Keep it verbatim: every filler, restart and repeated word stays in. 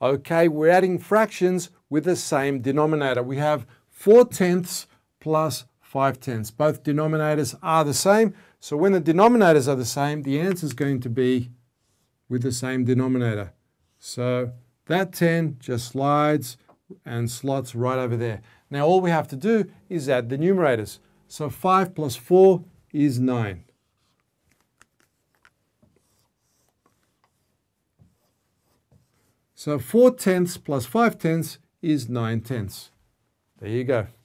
Okay, we're adding fractions with the same denominator. We have four tenths plus five tenths. Both denominators are the same. So when the denominators are the same, the answer is going to be with the same denominator. So that ten just slides and slots right over there. Now all we have to do is add the numerators. So five plus four is nine. So four tenths plus five tenths is nine tenths. There you go.